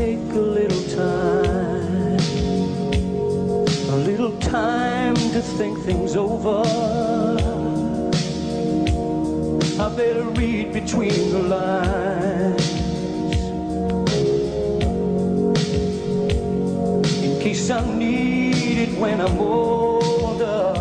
take a little time to think things over. I better read between the lines in case I need it when I'm older.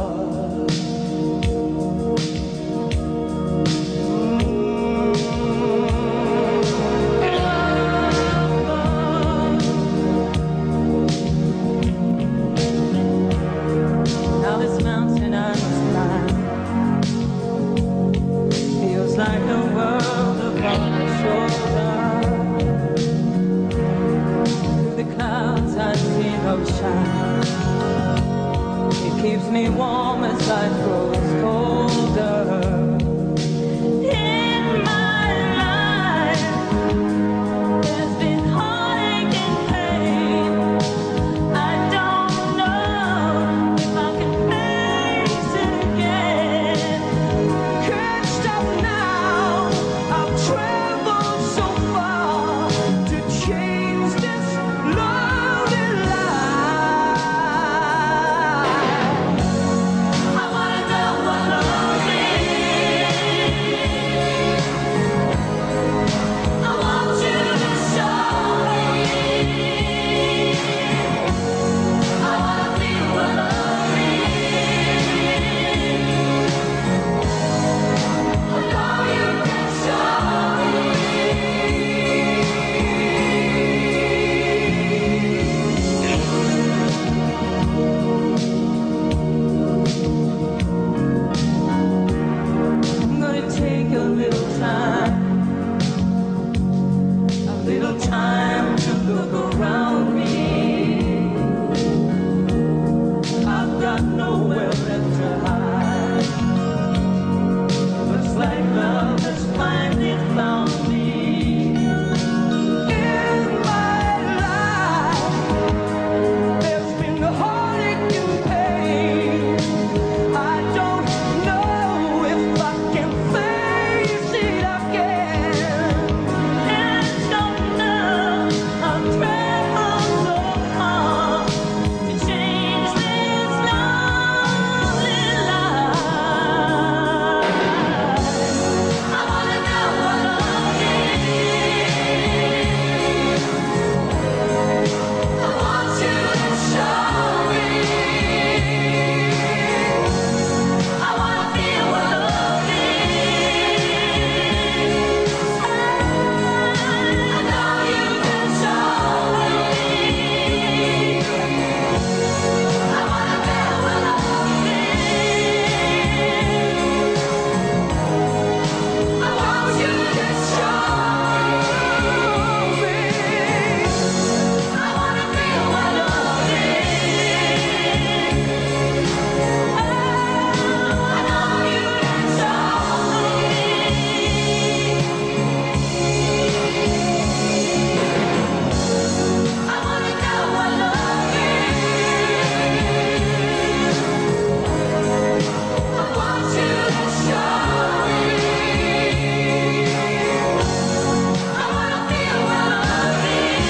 Now this mountain I must climb feels like the world upon my shoulder. Through the clouds I see no shine. It keeps me warm as life grows colder. In my life there's been heartache and pain. I don't know if I can face it again. Can't stop now. I've traveled so far to change this lonely life. I wanna know what love is. I want you to show me. I wanna feel what love is. I know you can show me. I'm gonna take a little time to look around me. I've got nowhere left to hide. Looks like love has finally found me. In my life, there's been heartache and pain. I don't know if I can face it again. And don't know I've traveled so far to change this lonely life. I wanna know what love is. I want you to show me. I wanna feel what love is. I know you can show me. I wanna feel what love is. I want you to show me. I wanna feel what love is. I know you can show me. I wanna know what love is. I want you to show me. I wanna feel what love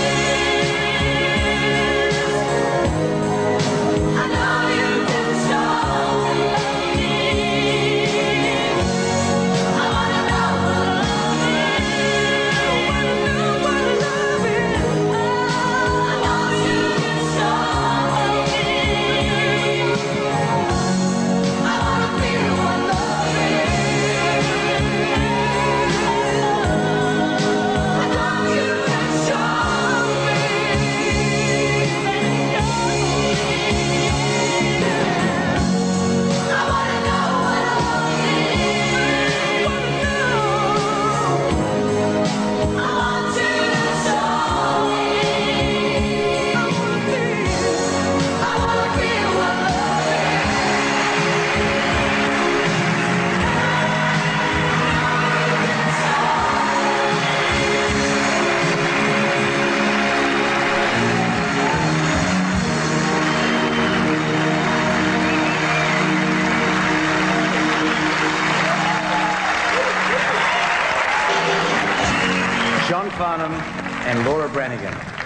is. I know you can show me. I wanna know what love is. I wanna know what love is. I know you can show me. I wanna feel what love is. I know you can show me. I wanna know what love is. I want you to show me. I wanna feel what love John Farnham and Laura Branigan.